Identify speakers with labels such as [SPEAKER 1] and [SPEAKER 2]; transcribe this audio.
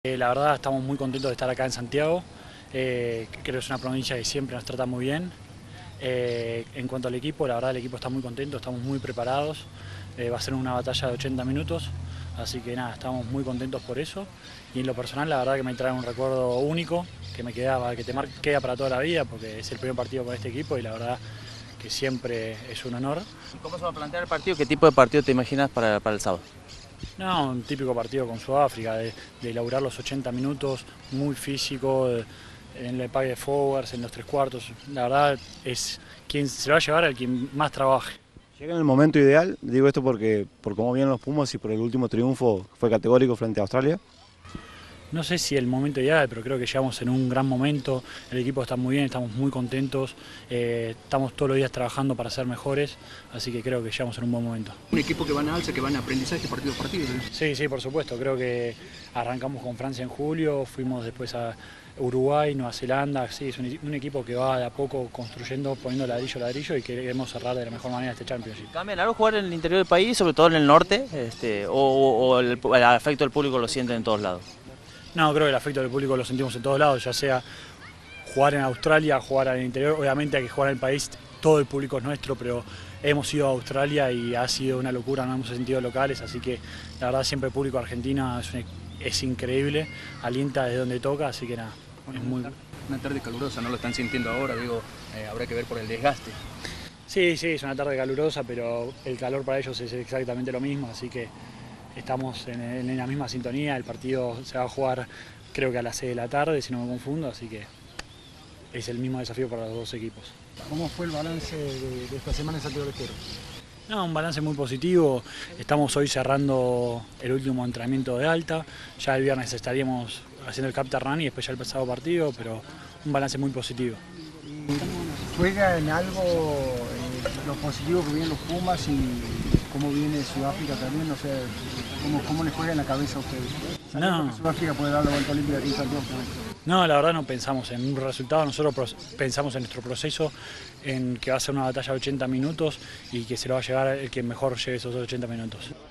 [SPEAKER 1] La verdad estamos muy contentos de estar acá en Santiago. Creo que es una provincia que siempre nos trata muy bien. En cuanto al equipo, la verdad el equipo está muy contento, estamos muy preparados. Va a ser una batalla de 80 minutos, así que nada, estamos muy contentos por eso. Y en lo personal la verdad que me trae un recuerdo único, que me queda, queda para toda la vida, porque es el primer partido con este equipo y la verdad que siempre es un honor.
[SPEAKER 2] ¿Y cómo se va a plantear el partido? ¿Qué tipo de partido te imaginas para el sábado?
[SPEAKER 1] No, un típico partido con Sudáfrica, de elaborar los 80 minutos, muy físico, en el pack de forwards, en los tres cuartos. La verdad es quien se lo va a llevar al quien más trabaje.
[SPEAKER 3] Llega en el momento ideal, digo esto porque por cómo vienen los Pumas y por el último triunfo fue categórico frente a Australia.
[SPEAKER 1] No sé si el momento ideal, pero creo que llegamos en un gran momento, el equipo está muy bien, estamos muy contentos, estamos todos los días trabajando para ser mejores, así que creo que llegamos en un buen momento.
[SPEAKER 4] Un equipo que va en alza, que va en aprendizaje partido a partido.
[SPEAKER 1] Sí, sí, por supuesto, creo que arrancamos con Francia en julio, fuimos después a Uruguay, Nueva Zelanda, sí, es un equipo que va de a poco construyendo, poniendo ladrillo a ladrillo y queremos cerrar de la mejor manera este Championship.
[SPEAKER 2] ¿Cambian algo jugar en el interior del país, sobre todo en el norte, o el afecto del público lo sienten en todos lados?
[SPEAKER 1] No, creo que el afecto del público lo sentimos en todos lados, ya sea jugar en Australia, jugar en el interior, obviamente hay que jugar en el país, todo el público es nuestro, pero hemos ido a Australia y ha sido una locura, no hemos sentido locales, así que la verdad siempre el público argentino es increíble, alienta desde donde toca, así que nada, es muy...
[SPEAKER 4] Una tarde calurosa, no lo están sintiendo ahora, digo, habrá que ver por el desgaste.
[SPEAKER 1] Sí, sí, es una tarde calurosa, pero el calor para ellos es exactamente lo mismo, así que estamos en la misma sintonía. El partido se va a jugar creo que a las 6 de la tarde, si no me confundo, así que es el mismo desafío para los dos equipos.
[SPEAKER 5] ¿Cómo fue el balance de esta semana en Santiago del Estero?
[SPEAKER 1] No, un balance muy positivo, estamos hoy cerrando el último entrenamiento de alta, ya el viernes estaríamos haciendo el Captain Run y después ya el pasado partido, pero un balance muy positivo.
[SPEAKER 5] ¿Juega en algo lo positivo que vienen los Pumas y cómo viene Sudáfrica también? No sé, ¿cómo les juega en la cabeza a ustedes?
[SPEAKER 1] No.
[SPEAKER 5] Sudáfrica puede dar la vuelta olímpica aquí en Santiago.
[SPEAKER 1] No, la verdad no pensamos en un resultado, nosotros pensamos en nuestro proceso, en que va a ser una batalla de 80 minutos y que se lo va a llevar el que mejor lleve esos 80 minutos.